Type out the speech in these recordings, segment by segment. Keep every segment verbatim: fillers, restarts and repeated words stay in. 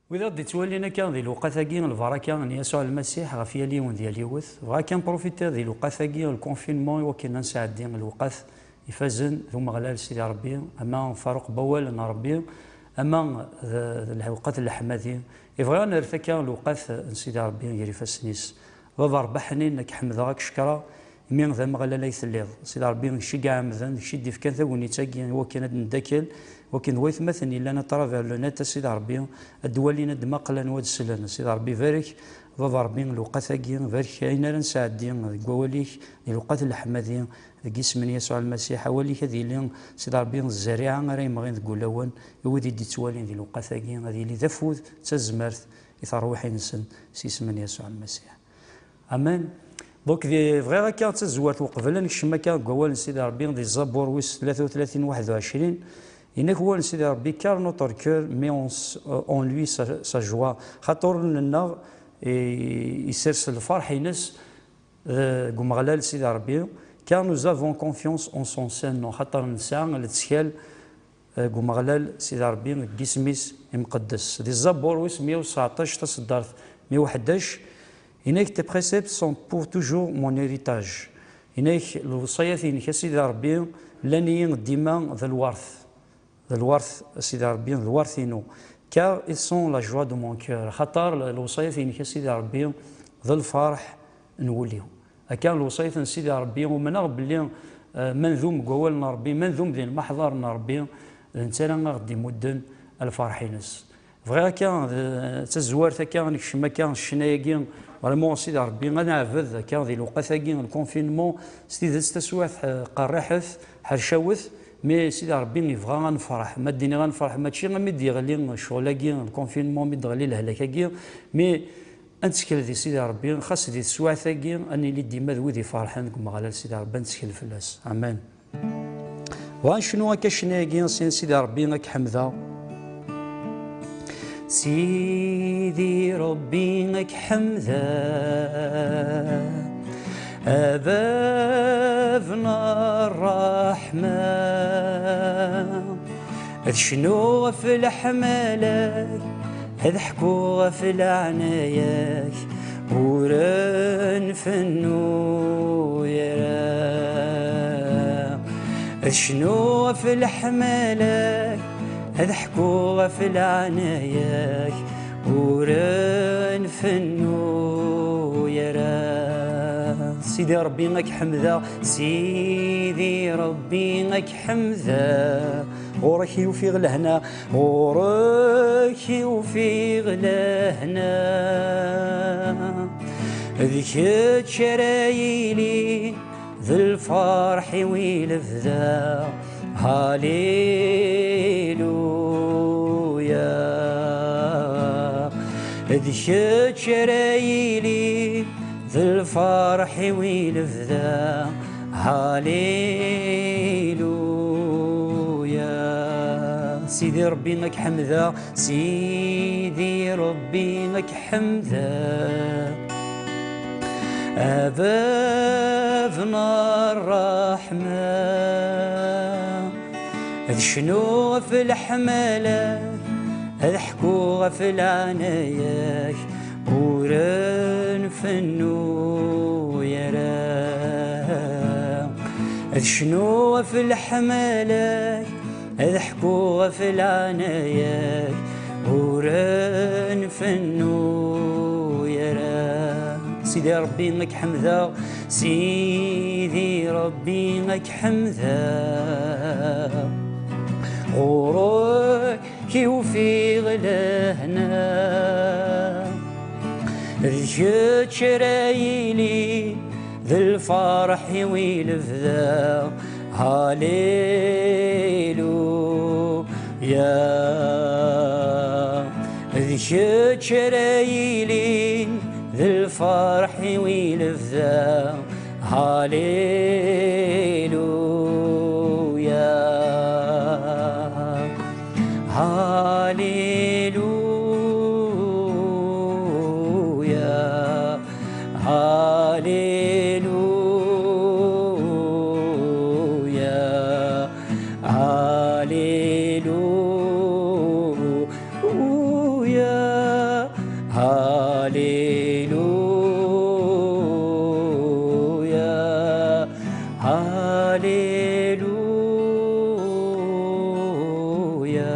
وإذا غادي تولينا كان ذي الوقت-agi البركة من يسوع المسيح غف ياليون ديال يوث بغا كان بروفيتي ذي الوقت-agi الكونفينمون وكنا نساعد الوقت يفازن ثم غلال سيدي ربي أما فاروق بوال أنا ربي أما الوقت الحمادي يبغى نرتكا الوقت سيدي ربي يري فاسنيس بابا ربحني انك حمدك شكرا مين ذا مغلا لا يثليض سيدي ربي نشي كاع مذن شي ديف كان ثوني تاكي وكان نداكل وكان ويث مثني لنا ترافير لو نت سيدي ربي الدوالينا دمقلا واد السلان سيدي ربي بارك بابا ربي الوقت-agi بارك اين نساعدي قواليك الوقت الحمادي اسم يسوع المسيح اولي هذه اللي سيدي ربي الزريعه راهي مغين تقول لون يودي دي توالين ذي الوقت-agi هذه اللي ذفوت تزمرت يثروحي نسن سي اسم يسوع المسيح امان دونك فغير هكا تزوارت وقبل نكشم هكا قوال سيدي ربي دي الزبور ويس ثلاثة وثلاثين واحد وعشرين إنك هو سيدي ربي كار نوتر كور مي اون لوي سا جوا خاطر لنا يسرس الفرح ينس قوم غلال سيدي ربي car nous avons confiance en son Saint خاطر نساء لتسكال قوم غلال سيدي ربي قسميس مقدس دي الزبور ويس مية وتسعطاش تصدرت مية وحداش إنك tes préceptes sont pour toujours mon héritage إنك الوصيات إنك سيدي ربي لاني ديما ذا الورث ذا الورث سيدي ربي ذا الورثينو car ils sont la joie de mon cœur خاطر الوصيات إنك سيدي ربي ذا الفرح نوليهم كان الوصية سيدي ربي ومن باللي منذوم قوالنا ربي منذوم ذي المحضر ربي انسان غدي مدن الفرحينس فغير كان تزوار كان نكشم كان الشنايقين فريمون سيدي ربي غنعبد كان ذي الوقت-agi الكونفينمون سيدي تسواث قرحث حرشاوث مي سيدي ربي يبغى غنفرح ما ديني غنفرح ماشي غمدي غلي الشغل-agi الكونفينمون مد غلي الهلاك-agi مي أنتسكل ذي سيدي ربي خاص ذي السواث-agi أني اللي ديما ذوي فرحان كما غلال سيدي ربي نتسكل فلاس أمان وغنشنو هكا الشنايقي سيدي ربي غاك حمدا سيدي ربي غاك حمدا أبابنا الرحمن شنو في الحمالك هذا حكوها في العناياك وران فنو يرا شنو في الحمالك هذا حكوها في العناياك وران فنو يرا سيدي ربي غاك حمدا سيدي ربي غاك حمدا وراكي وفي غلهنا وراكي وفي غلهنا ذيك تشرايلي ذي الفرح ويلفذا هاليلويا ذيك تشرايلي ذي الفرح ويلفذا هاليلويا سيدي ربي غاك حمدا سيدي ربي غاك حمدا أبابنا الرحمن هذ شنو في الحمالة هذ حكوها في العناياك وران فنو يرا هذ شنو في الحمالة هذ حكوها في العناياك وران فنو يرا سيدي ربي غاك حمدا سيدي ربي غاك حمدا غروكي وفي غلهنا ذيك تشرايلي ذي الفرح ويلفذا هاليلو يا ذيك تشرايلي ذي الفرح ويلفذا هاليلويا هاليلويا هاليلويا هاليلويا هاليلويا هاليلويا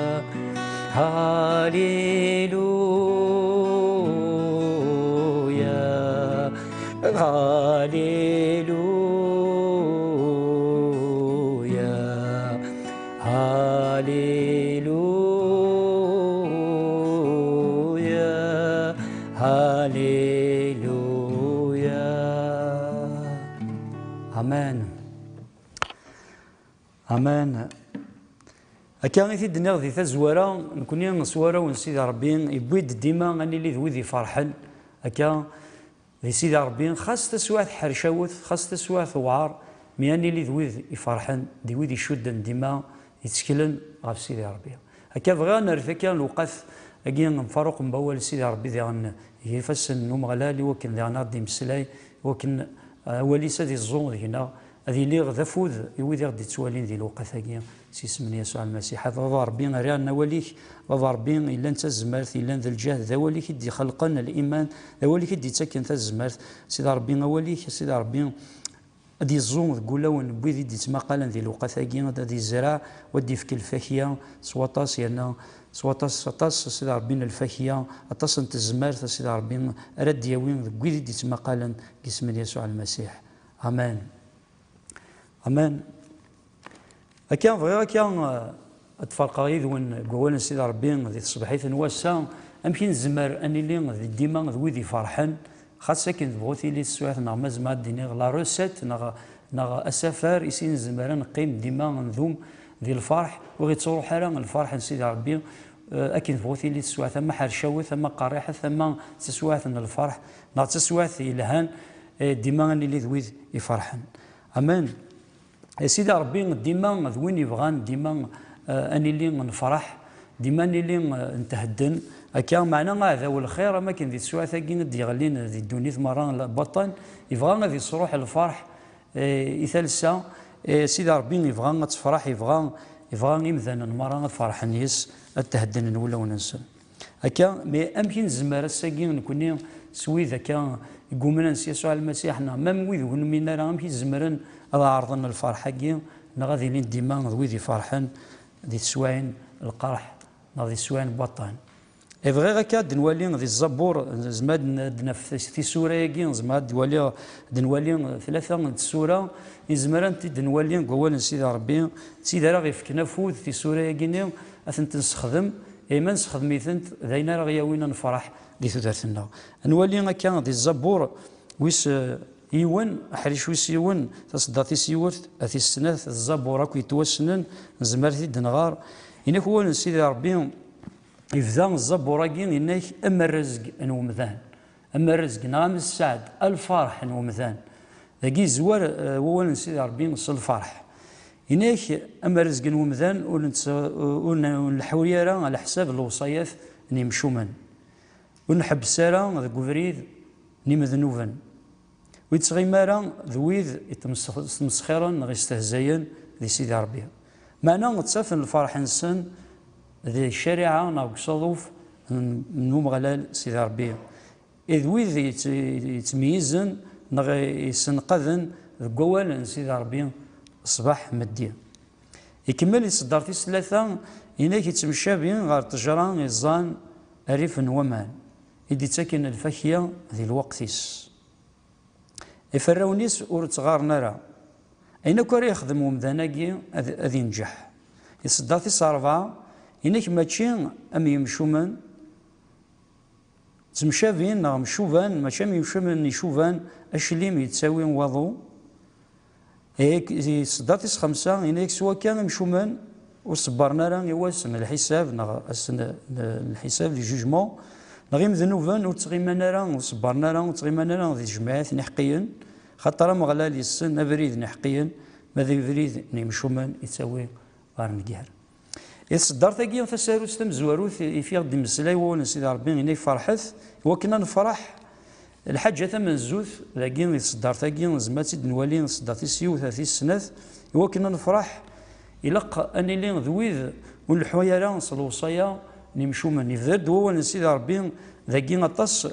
هاليلويا هاليلويا هاليلويا هاليلويا. أمان أمان. هكا غير تيدنا ذي تزوارا نكوني نصوارا ونسيد ربي يبويد ديما غني لي ذوي ذي فرحن هكا ذي سيدي ربي خاص تسواث حرشاوث خاص تسواث وعار مياني لي ذوي يفرحن ذي ويدي يشدن ديما يتسكلن غاف سيدي ربي هكا بغا نرث هكا الوقت هكا نفرق مبول سيدي ربي ذي غن يفسن نوم غلالي وكن ذي غناضي مسلاي وكن أولي سادي الزون هنا هذه اللي غدا فوذ يوذي غدي تسوالين ذي الوقت هكا سي سمني يسوع المسيح هذا ربي ريالنا وليك هذا ربي إلا أنت الزمارث إلا ذا الجهد ذا وليك يدي خلقنا الإيمان ذا وليك يدي تسكن ذا الزمارث سيدي ربي وليك سيدي ربي هذه الزون تقول ون بويذ يدي تماقلا ذي الوقت هكا هذه الزراع ودي في كل فاكهة سواطاس يعني سواطاس سواطاس سيدي ربي الفاكهة أطاس أنت الزمارث سيدي ربي رد يوين بويذ يدي تماقلا باسم يسوع المسيح. أمان أمان. هكا بغير هكا تفرق غير وين قوالنا سيدي ربي ذي الصباحيت نواسا أمكن الزمر أني اللي ديما ذوي ذي فرحان خاصة كي تبغوتي لي السوايع نغ مازما ديني لا روسيت نغ نغ أسافر يسين الزمر نقيم ديما نذوم ذي الفرح وغي تصور حالا الفرح سيدي ربي أكيد تبغوتي لي السوايع ثم حرشاوي ثم قريحة ثم تسوايع الفرح نغ تسوايع الهان ديما أني اللي ذوي يفرحان. أمان. سيدي ربي ديما ذوين يبغان ديما اني اللي نفرح ديما اني اللي نتهدن هكا معنا هذا هو الخير ما كاين ذي السوايع ثاقين دي غالين ذي الدنيا مرة بطن يبغى غادي يصروح الفرح يثالثا سيدي ربي يبغى تفرح يبغى يبغى يمذن مرة فرح نيس التهدن ولا وننسى هكا مي امكن زمار الساقين نكوني سوي ذاك يقومنا نسي يسوع المسيح حنا مام ويذ ونمينا راه امكن زمرن هذا عرضنا الفرحة كي غادي لين ديما ذوي فرحان ذي السواين القرح ذي السواين بطان إفغي هكا دنوالي ذي الزبور زماد في سورة كي زماد دوالي دنوالي ثلاثة السورة يزمران دنوالي قوال سيدي ربي سيدي راه يفكنا فوذ في سورة كي أثنت نستخدم إيما نستخدميثنت ذينا راه ياوينا نفرح ذي ثلاثنا نوالي هكا ذي الزبور ويس يوان حريش ويس يوان تصداتي سيورت أثي السنات الزبورة كي توسنن زمرتي دنغار إنك هو سيدي ربي يفذا الزبورة كي إنك أما الرزق نومذان أما الرزق نعم السعد الفرح نومذان ذاكي زوار هو سيدي ربي نص الفرح إنك أما الرزق نومذان ونحويرا على حساب الوصايات نمشومن ونحب سارة ذا قفريد نمذنوفن ويتغيمارا ذويذ يتمسخرا غي يستهزين ذي سيدي ربي معنا نتصافن الفرح نسن ذي الشريعة ناق صدوف نوم غلال سيدي ربي إذ ويذ يتميزن نغي يسنقذن ذقوال سيدي ربي الصباح مدية يكمل يصدرتي ثلاثة إنك يتمشى غير تجران يزان أريف ومان إدي تاكن الفاكهة ذي الوقتيس يفراونيس ور تغارنا راه أين كان يخدم ومذاناكي أذي ينجح يصدرتي صارفا إنك ماشي أم يمشومن تمشافين نغ مشوفان ماشي أم يمشومن يشوفان أشليم يتساوي وضو هيك صدرتي خمسة إنك سوا كان مشومن وصبرنا راه يواسم الحساب نغ الحساب دي جوجمون نغيم ذنوبان وتغيمنا راه وصبرنا راه وتغيمنا راه ذي جماعات نحقيا خاطر مغلال يسن أبريد نحقيا ماذا بريد نمشومان يتساوي غار نكير يصدر ثاقيا تساروس تم زواروث يفيغ دي مسلاي وون سيدي ربي إني فرحث وكنا نفرح الحاجة ثمن الزوث لاقين يصدر ثاقيا زماتي نوالي صدر تيسيو ثلاثي السنات وكنا نفرح يلق أني لين ذويذ والحويرة نصل وصايا نمشومن يفدر دو نسيد ربي ذاكي غطاس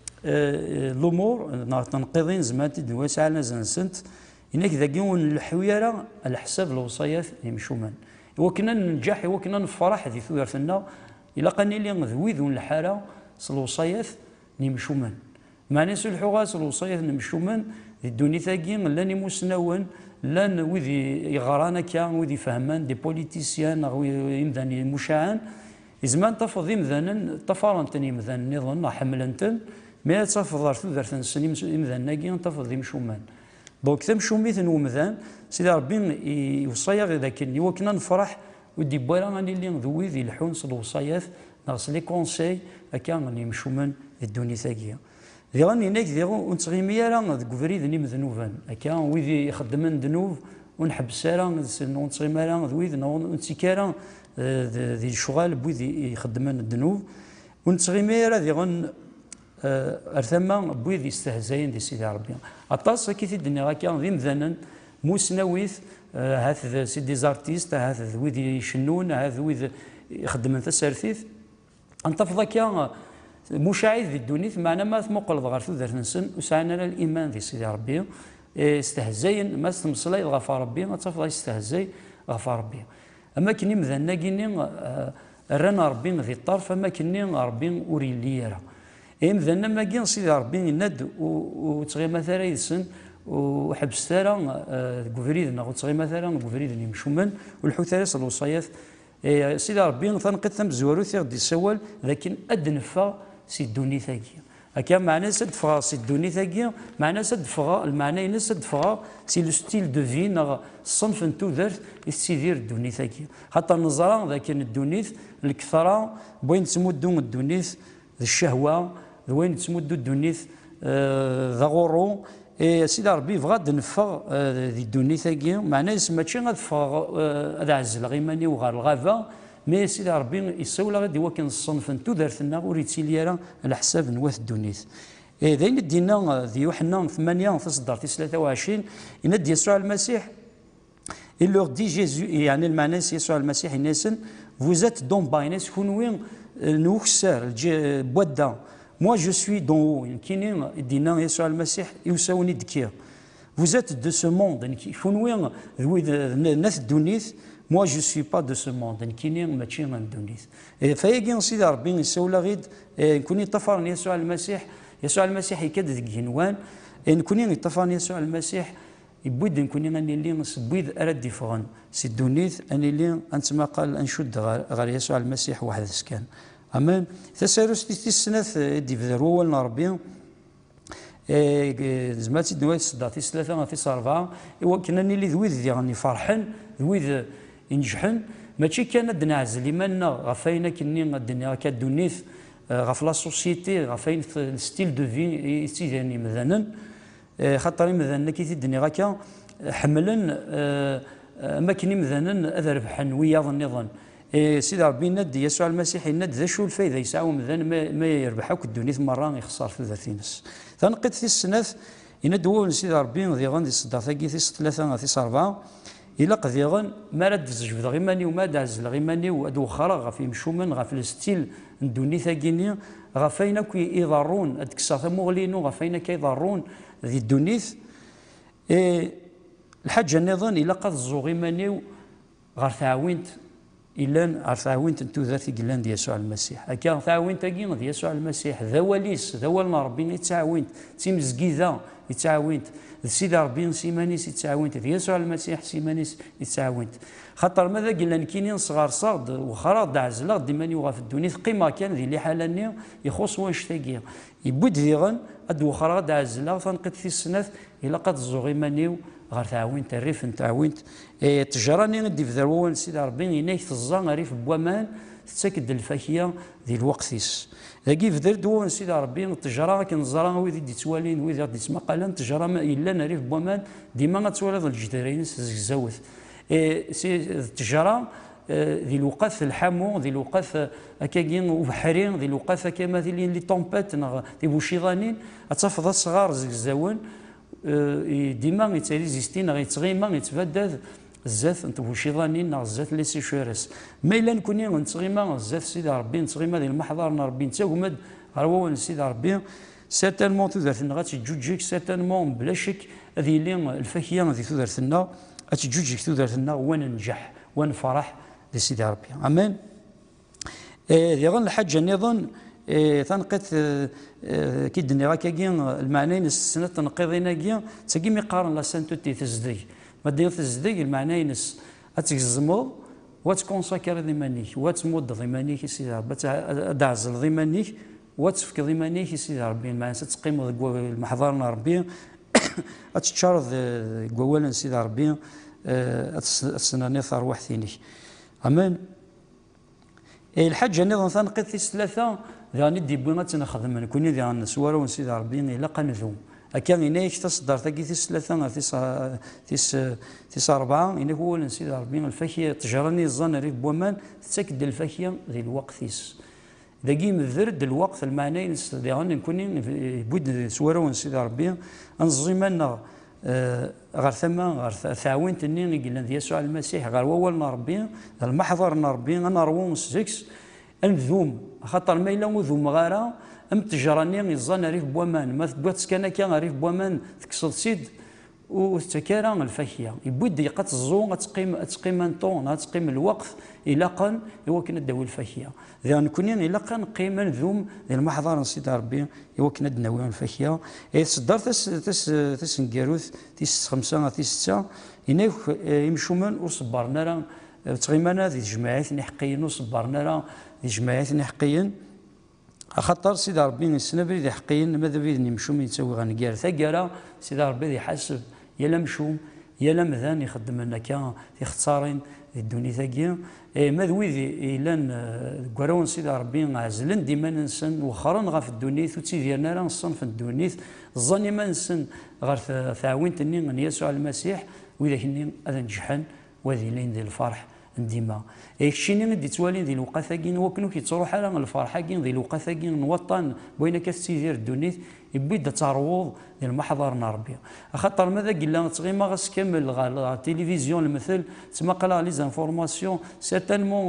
الامور تنقيضين زمانتي دواس على زنسنت انك ذاكي الحويره على حساب الوصايات يمشومن وكنا ننجح وكنا نفرح ذي ثورتنا الا قاني لي ذويذ الحاله الوصايات نمشومن معني سلحوغاس الوصايات نمشومن ذي الدوني ثاقي لاني مسنون لان وذي يغرانا كان وذي فهمان دي بوليتيسيان او يمداني مشاعن زمان تفض يمذانا تفارنتن يمذان نظن حملنتن ما تفضل ثوثرت السنين يمذان ناقي تفض يمشومان دونك ثم شوميث ومذان سيدي ربي يوصيا لكن وكنا نفرح ودي بوالا غاني اللي ذوي ذي الحون الوصايات ناقص لي كونساي كان غني يمشومان الدوني ثاقيه ذي غني ناك ذي ونتغيمي راه ذكفريد نيم ذنوبان كان ويذي يخدمن ذنوب ونحبس راه نتغيمي راه ذوي نتيكا ذي الشغال بوذي يخدمن الذنوب ونتغيمي راه ذي غن ارثما بوذي يستهزاين دي سيدي ربي اطاس كي تدني راه كان ذي مذنن موسنويث هاث سيدي زارتيست هاث ذوي يشنون هاث ذوي يخدمن تسارثيث انتفض كان مشاعر ذي الدنيا معنا ما ثمقل غير ثوثر نسن وسعنا الايمان ذي سيدي ربي استهزاين ما استمصلي غفار ربي ما تفضل يستهزاي غفار ربي اما كني مذنا كيني رانا ربي ذي الطرف اما كني ربي اوريلي راه اي مذنا ما كاين سيدي ربي ند وتغي مثلا يسن وحبس ثرا كوفريدنا وتغي مثلا كوفريدنا يمشومن والحوثاس الوصايات سيدي ربي تنقد ثم زوارو ثيغ دي سوال لكن ادنفا سي الدوني ثاقيه هكا معناه سد فغا سي الدوني ثاقيه معناه سد فغا المعنى ينس سد فغا سي لو ستيل دو في نغ الصنف نتو درت يستيدير الدوني ثاقيه حتى النظره ذاك الدونيث الكثره بوين تمدو الدونيث الشهوه وين تمدو الدونيث ذا غورو إيه سيدي ربي بغا دنفغ ذي الدوني ثاقيه معناه يسمى ماشي غادفغ هذا عزل غيماني وغار الغابه مي سيدي ربي يسول غادي وكان الصنف نتو دارتنا وريتيلي راه على حساب نواث الدونيث إيه ذين دينا ذي يوحنا ثمانية في صدر ثلاثة وعشرين ينادي يسوع المسيح il leur dit Jésus يعني المعنى يسوع المسيح ينسن vous êtes دون باينس كونوين نوخسر بودا moi je suis d'en haut كيني دينا يسوع المسيح يساوني دكير vous êtes de ce monde كونوين ناس الدونيث moi je suis pas de ce monde كيني ماشي من الدونيث فيجي سيدي ربي يسول غيد نكوني طفرني يسوع المسيح يسوع المسيح يكاد ذكينوان نكوني يطفرني يسوع المسيح يبود نكوني غني اللي نسبويد اراد يفغن سي الدونيث اني اللي انت ما قال انشد غير يسوع المسيح واحد سكان امان تسارس تي السنات دي بدروا ولنا ربي زماتي دوات صداتي ثلاثه غاتي اربعه ايوا كنا اللي ذويذ دي غني فرحن ذويذ ينجحن ماشي كان دنعزل ايماننا غفاينا كني الدنيا كدونيث غف لا سوسيتي غفاين ستيل دو في يستيداني مثلا خاطر مثلا كي تدني غاكا حملا ما كني مثلا اذا ربحن وياض النظام سيدي ربي ند يسوع المسيح ند ذا شو الفايده يسعو مثلا ما يربحوك الدنيا مره يخسر في ذاتينس تنقد في السنات يند هو سيدي ربي ذي غندي صدر ثاقي في ثلاثه في اربعه الا قد يغن ما رد زجبد غيماني وما دعزل غيماني وادو خرا غفي مشومن غف الستيل ندوني ثاقيني غفاينا كي يضرون ادكسا مغلينو غفاينا كيضرون ذي الدونيث إيه الحاجه النظام الا قد الزوغيماني غير تعاونت الا غير تعاونت انتو ذاتي قلان ديال يسوع المسيح هكا تعاونت كي ديال يسوع المسيح ذا وليس ذا ولنا ربي يتعاونت تيمزكيذا يتعاونت سيدي ربي سيمانيس يتعاونت يسوع المسيح سيمانيس يتعاونت خاطر ماذا قلنا كينين صغار صغد وخرا دعزلا ديماني وغا في الدنيا قيمه كان ذي اللي حالاني يخص واش تاقي يبود ذيغن ادو خرا دعزلا فنقد في السنات الا قد الزوغي مانيو غير تعاونت الريف نتعاونت إيه تجراني ندي في ذروان سيدي ربي ينايك تزان ريف بوامان تسكد الفاكيه ذي الوقتيس ذاكي في درد هو سيدي ربي التجاره كنزرا ويدي ديتوالين ويدي غادي تسمى قالان التجاره الا ناري في بوامان ديما غتولد الجدارين زوث إيه سي التجاره ذي الوقت الحامو ذي الوقت هكاكين وبحرين ذي الوقت هكا مثلا لي طومبات ذي بوشيغانين اتفضل صغار زكزاون ديما يتريزيستين غيتغيما يتبدد زات نتبوشيضانين زات لي سيشورس ما إلا نكوني نتغيما زات سيدي ربي نتغيما ديال المحضر ربي نتاقمد غروال سيدي ربي سيرتانمون تودرتنا غاتجوجيك سيرتانمون بلا شك هذه اللي الفاكهه هذه تودرتنا غاتجوجيك تودرتنا وننجح ونفرح لسيدي ربي امين. يظن الحاجه نظن تنقيت كي دني راكاكي المعنى السنه تنقيضين كي تاكي مي قارن لا سانتوتي تزدي ما دير تزدي المعنى ينس اتزمض وتكونساكر ضمانيك وتمود ضمانيك سيدي ربي تعزل ضمانيك وتفك ضمانيك سيدي ربي المعنى تقيم المحضرنا ربي اتشارض قوالا سيدي ربي اتسناني ثروح ثينيك امين. الحاجه نظن تنقيض في ثلاثه يعني دي بغينا تنخدم كوني ذا نسوارو سيدي ربي الا قنذوم كان هناك تصدر تاكي تيس ثلاثه تيس تيس تيس اربعه هنا هو سيدي ربي الفاكهه تجرني الظن ريف بومان تسكد الفاكهه ذي الوقت تيس داكي مذرد الوقت المعنى نستطيع ان نكون بود سوارو سيدي ربي انزيمنا غير ثما غير ثاوين تني قلنا يسوع المسيح غير وولنا ربي المحضر ربي انا روون سكس انذوم خاطر ما الا ذوم غاره ام تجراني الظن ريف بومان ما تبغى كان كان ريف بومان تكسر سيد وتكارا الفاكهه يبود يقات الزون تقيم تقيم طون تقيم الوقت الى قن يوكن الدوي الفاكهه اذا نكون الى قن قيمه ذوم المحضر سيدي ربي يوكن الدناوي الفاكهه اي صدر تس تس تس نكاروث تيس خمسه تيس سته هنا يمشوا من وصبرنا راه تغيمنا ذي جماعات نحقيين وصبرنا راه ذي جماعات نحقيين خاطر سيدي ربي السنابري ذي حقيين ماذا بيد نمشوا يتسوي غنكار ثقرا سيدي ربي ذي حاسب يا مشوم يا مذان يخدم لنا كان يختارين الدنيا ثقيا ماذا ويدي إلان كراون سيدي ربي عزلن ديما ننسن وخرن غا في الدنيا ثوتي ديالنا راه نصن في الدنيا الظني ما ننسن غير ثاوين تني من يسوع المسيح وإذا كني هذا نجحن وهذه لين ديال الفرح ديما اكشيني ندي توالين ذي الوقت ثاقين وكنو كيتروح على الفرحه كين ذي الوقت ثاقين نوطن بوينا كتسيدير الدنيا يبدا تعروض ديال محضرنا ربي خاطر ماذا قلنا تغيما غاس كامل غا التلفزيون المثل تما قال لي زانفورماسيون سيرتانمون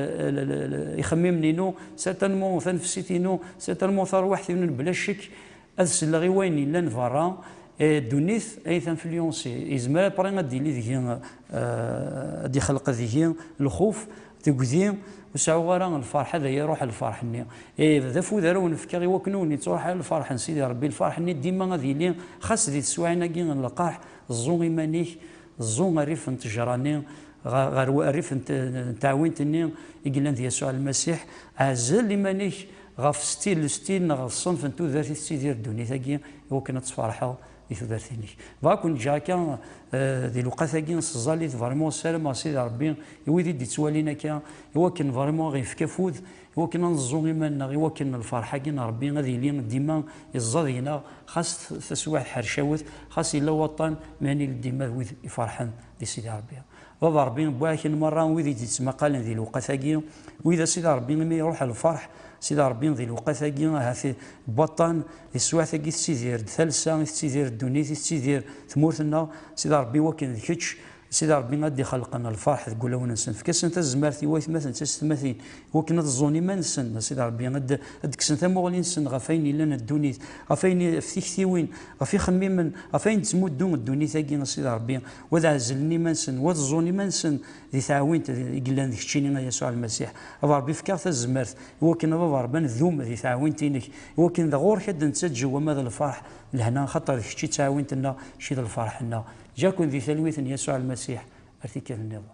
يخمم لينو سيرتانمون تنفسيتينو سيرتانمون تروح ثمن بلا شك هذا غي وين الا نفرا دونيث اي تنفلونسي يزمر بري غادي لي ذي غادي خلق ذي الخوف تقذي وسعوا غير الفرح هذا يروح الفرح ني اي ذا فو دارو نفكر يوكنوني تروح الفرح نسيدي ربي الفرح ني ديما غادي لي خاص ذي تسواعنا كي نلقاح الزون ايمانيك الزون ريف نتجراني غير ريف نتعاونتني يقول لنا يسوع المسيح عزل ايمانيك غاف ستيل ستيل غاف الصنف انتو ذاتي تسيدير الدنيا ثاقي وكنا تفرحوا يثبتني فاكون جاكا ذي الوقت ثاقي نصزالي فريمون سلام سيدي ربي يويدي دي توالينا كا يوكن فريمون غيف كفوذ يوكن نزون ايماننا يوكن الفرحه كي ربي غادي لي ديما يزادينا خاص تسواح حرشاوت خاص الا وطن ماني ديما ويد يفرحن دي سيدي ربي بابا ربي بواحد مره ويدي تسمى قال ذي الوقت ثاقي واذا سيدي ربي ما يروح الفرح سيدي ربي ذي الوقت ثاقي هاثي بطن السواح ثاقي تسيدير ثالثه تسيدير الدنيا تسيدير ثمورتنا سيدي ربي وكن ذكتش سيدي ربي غادي خلقنا الفرح تقول له نسن فكاس انت زمارتي وايت مثلا تستمثين وكنا الزوني ما نسن سيدي ربي غاد دكسن ثموغلي نسن غفاين لنا الدنيا غفاين في كثيوين غفي خميمن غفاين تمدون الدنيا ثاقي سيدي ربي وذا عزلني ما نسن وذا الزوني ما نسن ذي تعاوين يقول لنا ذكتشيني يسوع المسيح ابا ربي فكاس الزمارت وكن بابا ربي ذوم ذي تعاونتينك وكن ذا غور حد نتسجل وماذا الفرح لهنا خاطر شي تعاونتنا شي الفرح لنا جاكم ذي ثلويث يسوع المسيح ارتكال النظام.